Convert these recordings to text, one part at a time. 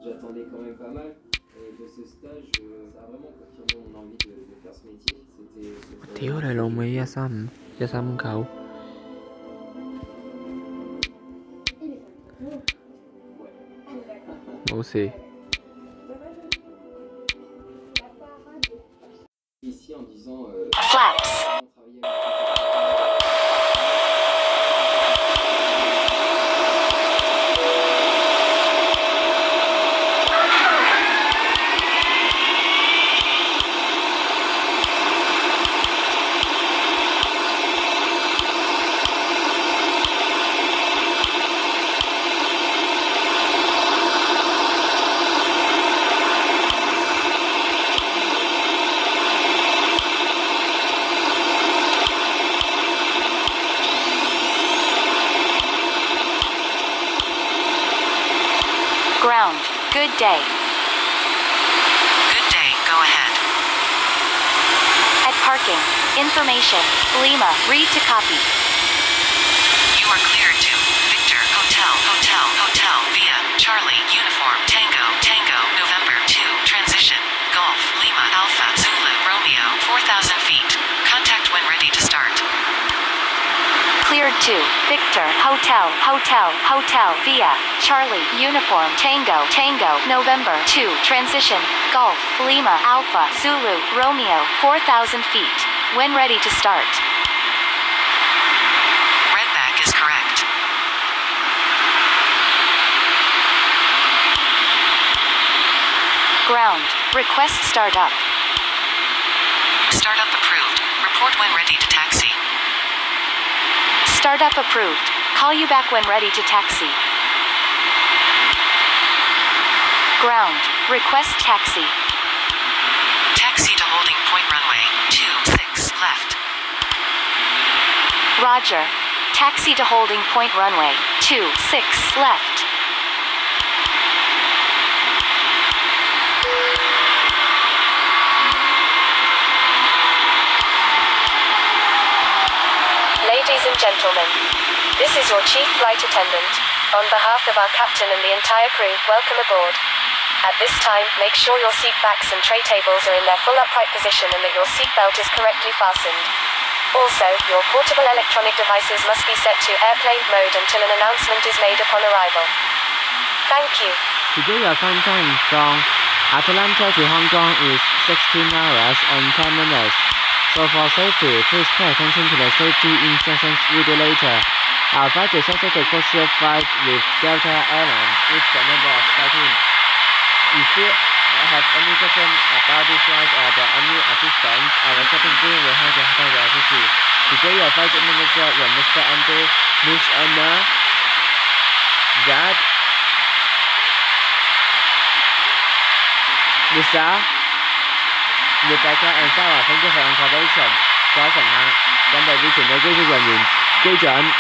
J'attendais quand même pas mal de ce stage, ça a vraiment confirmé mon envie de faire ce métier. C'était 屌你老味135 139，冇事。 ici en disant Flaps. Ground. Good day. Good day, go ahead. At parking. Information. Lima. Read to copy. You are cleared to Victor, Hotel, Hotel, Hotel, via Charlie, Uniform, Tango, Tango, November 2, Transition, Golf, Lima, Alpha, Zulu, Romeo, 4,000 feet. Contact when ready to start. Cleared to Victor, Hotel, Hotel, Hotel, via Charlie, Uniform, Tango, Tango, November 2, Transition, Golf, Lima, Alpha, Zulu, Romeo, 4,000 feet. When ready to start. Redback is correct. Ground. Request startup. Startup approved. Report when ready to taxi. Startup approved. Call you back when ready to taxi. Ground. Request taxi. Taxi to holding point runway 26 left. Roger. Taxi to holding point runway 26 left. Ladies and gentlemen, this is your chief flight attendant. On behalf of our captain and the entire crew, welcome aboard. At this time, make sure your seat backs and tray tables are in their full upright position and that your seat belt is correctly fastened. Also, your portable electronic devices must be set to airplane mode until an announcement is made upon arrival. Thank you. Today your flight time from Atlanta to Hong Kong is 16 hours and 10 minutes. So for safety, please pay attention to the safety instructions video later. Our flight is scheduled to codeshare flight with Delta Airlines with the number of 13. If you have any question about this flight or any assistance, our cabin crew will have to help you assist you. Today your flight manager will Mr. Andy, Miss Anna, Dad, Lisa, Rebecca and Sarah, thank you for your cooperation. 各位乘客，謹代表全體機組人員、機長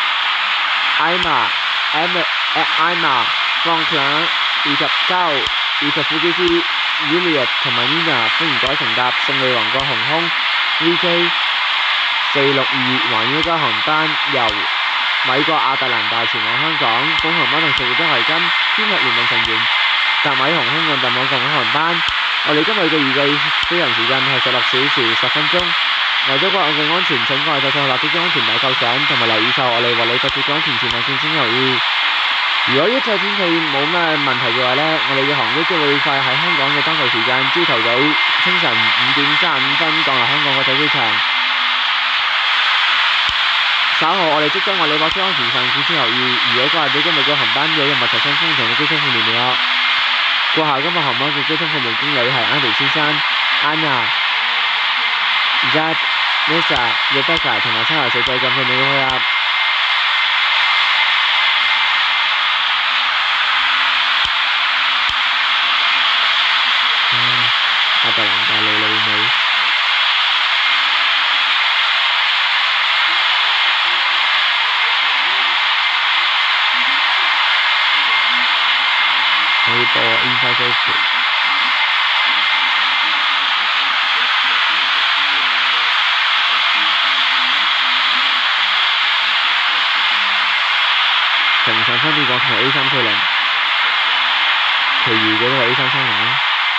Emma、Franklin 以及 Carl 以及副機師 Juliet 同埋 Nina， 歡迎各位乘搭勝利皇國航空 VK462 環宇一家航班由美國亞特蘭大前往香港。本航班同乘客都係跟天合聯盟成員達美航空運特網共享航班。我哋今日嘅預計飛行時間係16小時10分鐘。為咗國際安全，請各位搭乘客立即安全帶扣上，同埋留意晒我哋為你特別安全前往敬請留意。如果一切天氣冇咩問題嘅話呢，我哋嘅航機會快喺香港嘅當地時間朝頭早清晨5點35分降落香港國際機場。稍後我哋即將為你播出安全上敬請留意。如果各位對今日嘅航班有任何提醒，歡迎同你機艙服務聯絡。過下今日航班嘅機艙服務經理係 Andy 先生、Anna、Zad、Lisa、Rebecca 同埋7號小姐，感謝你嘅配合。亞特蘭大老味。可以播 Inside Safety。平常分別講同 A340。 其餘嘅都係 A330啦。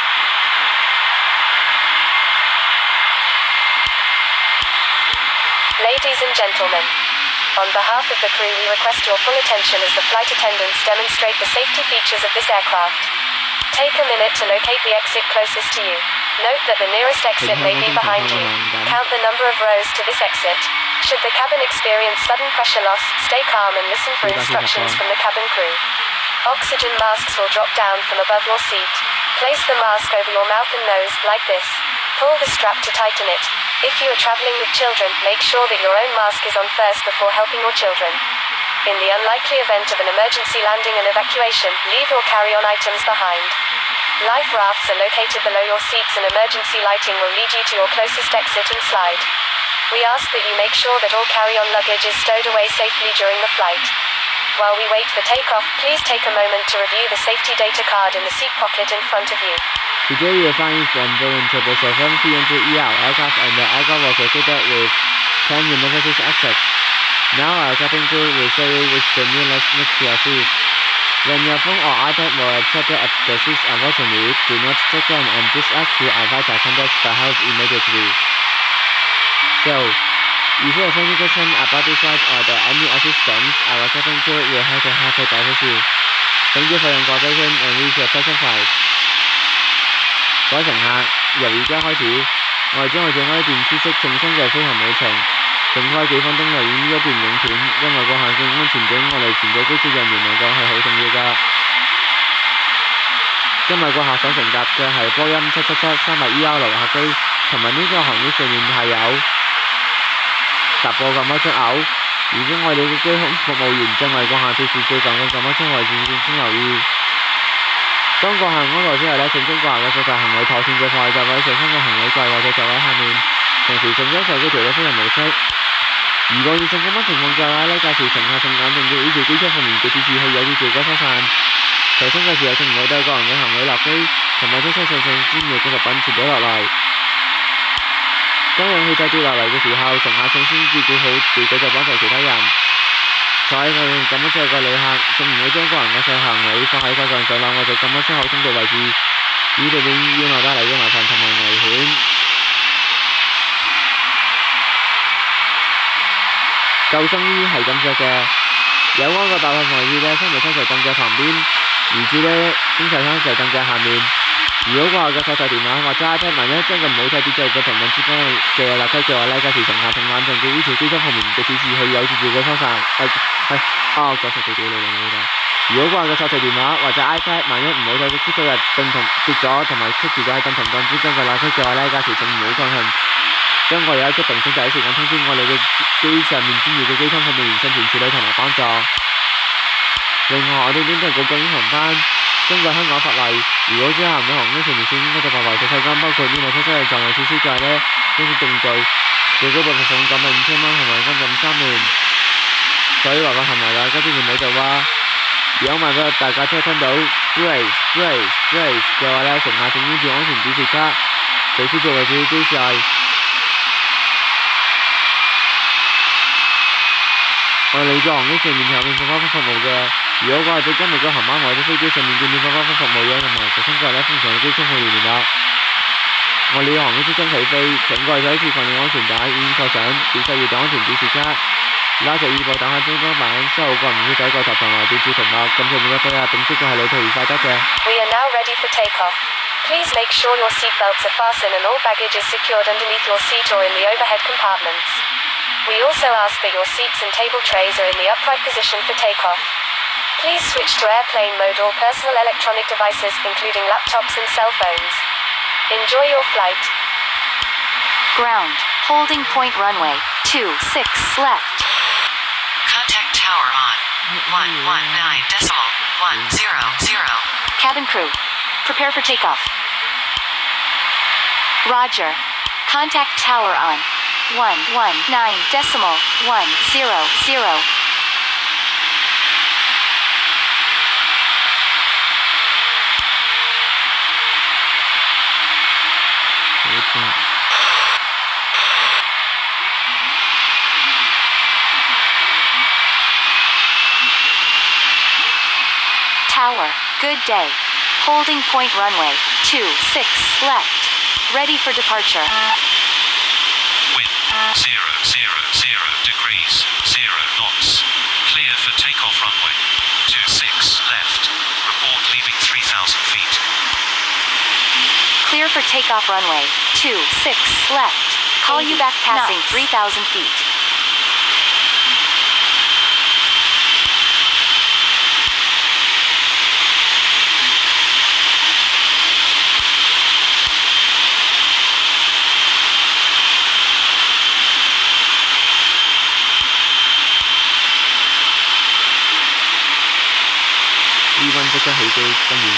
Ladies and gentlemen, on behalf of the crew, we request your full attention as the flight attendants demonstrate the safety features of this aircraft. Take a minute to locate the exit closest to you. Note that the nearest exit may be behind you. Count the number of rows to this exit. Should the cabin experience sudden pressure loss, stay calm and listen for instructions from the cabin crew. Oxygen masks will drop down from above your seat. Place the mask over your mouth and nose, like this. Pull the strap to tighten it. If you are traveling with children, make sure that your own mask is on first before helping your children. In the unlikely event of an emergency landing and evacuation, leave your carry-on items behind. Life rafts are located below your seats and emergency lighting will lead you to your closest exit and slide. We ask that you make sure that all carry-on luggage is stowed away safely during the flight. While we wait for takeoff, please take a moment to review the safety data card in the seat pocket in front of you. Today you will find from Boeing 777 300ER aircraft and the aircraft was equipped with 10 emergency exits. Now our cabin crew will show you which the nearest next to your seat. When your phone or iPad were charged at the seats, unfortunately, do not take them and please ask to our flight attendants for help immediately. So, if you have any question about this flight or any assistance, our cabin crew will have to help you. Thank you for your cooperation and wish you a pleasant flight. 各位乘客，由而家開始，我哋將會展開一段知識重新嘅飛行旅程。剩開幾分鐘嚟演呢一段影片，因為個環境安全對我哋全體機組人員嚟講係好重要㗎。今日個客想乘搭嘅係波音777-300ER 客機，同埋呢個航機上面係有10個咁多出口。而家我哋嘅機空服務員正為個客設置最近嘅咁多出位置，請留意。當個客安落之後呢，請將個客嘅所有行李妥善嘅放喺座位上方嘅行李櫃或者座位下面，同時盡將手機調到飛行模式。如果遇上咁樣情況嘅話呢，屆時乘客請眼定要依照機艙服務員嘅指示去有意做個疏散。提升嘅時候，請唔好帶個人嘅行李落機，同埋將身上專業嘅物品傳咗落嚟。當氧氣罩跌落嚟嘅時候，乘客請先照顧好自己，就幫助其他人。坐喺我哋咁樣出嘅旅客，請唔好將個人嘅細行李放喺個人走廊或者咁樣出口通道位置，以避免意外帶嚟嘅麻煩同埋危險。救生衣係咁着嘅，有安個爆噴防衣呢，身為身在凳腳旁邊，而至呢經常身在凳腳下面。如果個客嘅手提電話或者 iPad 萬一將個唔好睇跌在個同樣之間嘅垃圾嘅話呢，屆時乘客請眼定嘅依條機艙服務員嘅指示去有意做嘅疏散。講錯對你啦。如果個客嘅手提電話或者 iPad 萬一唔好睇跌咗入凳同跌咗，同埋棘住咗喺凳同凳之間嘅垃圾嘅話呢，屆時請唔好抗衡。將我哋一出並且第一時間通知我哋嘅機上面專業嘅機艙服務員申請處理同埋幫助。另外，我哋呢度講緊航班，根據香港法例，如果之後嘅航空上面應該就發牌嘅抽監，包括呢個出嘅撞有設施界呢，應該定罪，最高罰款95,000蚊同埋監禁3年。所以話個行為大家千祈唔好做啊！如果萬一大家真係聽到 brace 嘅話呢，乘客請依照安全指示卡，最舒服嘅指示機制。我哋個航機上面有免費花服務嘅，如果我哋今日嘅航班或者飛機上面嘅免費花服務嘅，同埋直升機呢，通常嘅機艙服務員啦。我哋嘅航機即將起飛，請各位再一次確認安全帶，已經扣上點實要等安全指示卡，拉着二部等下中間版收好個人嘅第一個頭同埋電子屏幕，咁上面嘅配合並即係旅途愉快得嘅。 We are now ready for takeoff. Please make sure your seat belts are fastened and all baggage is secured underneath your seat or in the overhead compartments. We also ask that your seats and table trays are in the upright position for takeoff. Please switch to airplane mode or personal electronic devices, including laptops and cell phones. Enjoy your flight. Ground. Holding point runway. 26 left. Contact tower on. 119.100. Cabin crew. Prepare for takeoff. Roger. Contact tower on. 119.100. Tower. Good day. Holding point runway 26 left. Ready for departure. Wind 000 degrees, 0 knots. Clear for takeoff runway 26 left. Report leaving 3,000 feet. Clear for takeoff runway 26 left. Call you back passing 3,000 feet. V1 即刻起機，跟住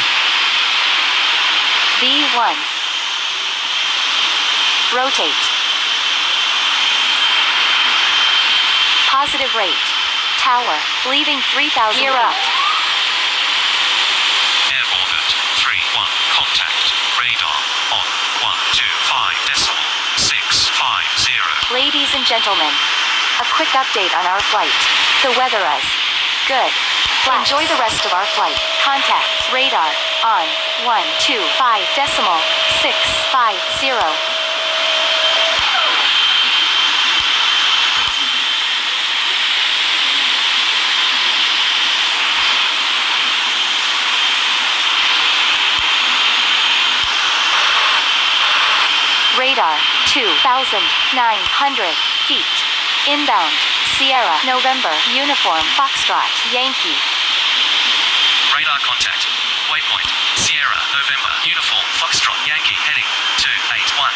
V1. Rotate. Positive rate. Tower. Leaving 3,000. Gear up. Air orbit 3-1. Contact. Radar on 125.650. Ladies and gentlemen, a quick update on our flight. The weather is good. Enjoy the rest of our flight. Contact radar on 125.650. Radar 2,900 feet. Inbound. Sierra, November, Uniform, Foxtrot, Yankee. Radar contact. Waypoint. Sierra, November, Uniform, Foxtrot, Yankee, heading 281.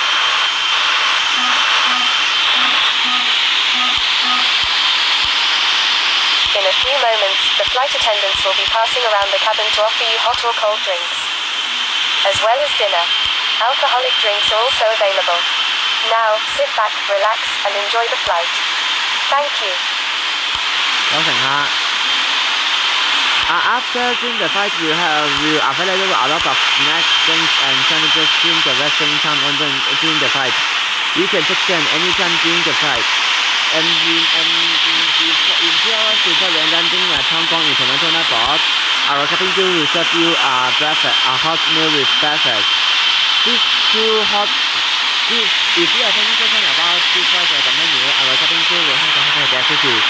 In a few moments, the flight attendants will be passing around the cabin to offer you hot or cold drinks, as well as dinner. Alcoholic drinks are also available. Now, sit back, relax, and enjoy the flight. Thank you. 有乘客。After during the flight, we will available a lot of snacks, drinks, and sandwiches during the resting time during the flight. You can take them anytime during the flight. And in 2 hours before we landing at Hong Kong International Airport, our cabin crew will serve you a hot meal with breakfast. If you are thinking about this flight or the menu, our cabin crew will have to assist you.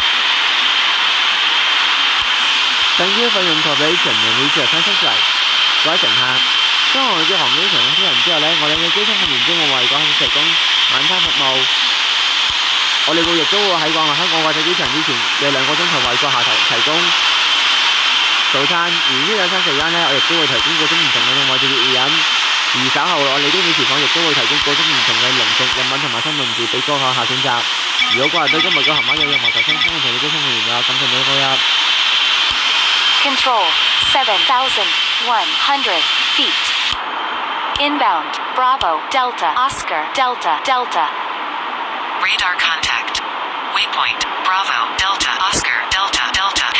Thank you for your cooperation and we shall contact you. 各位乘客，當我哋嘅航機場飛行之後呢，我哋嘅機艙訓練中會為港客提供晚餐服務。我哋亦都會喺降落香港國際機場之前嘅2個鐘頭為閣下提供早餐。而呢兩餐期間呢，我亦都會提供各種唔同嘅位置熱飲。而稍後我哋機尾廚房亦都會提供各種唔同嘅零食、飲品同埋三文治俾閣下選擇。如果各位對今日嘅航班有任何提升，歡迎同你機艙訓練有感謝你嘅加入。 Control 7,100 feet. Inbound. Bravo. Delta. Oscar. Delta. Delta. Radar contact. Waypoint. Bravo. Delta. Oscar. Delta. Delta.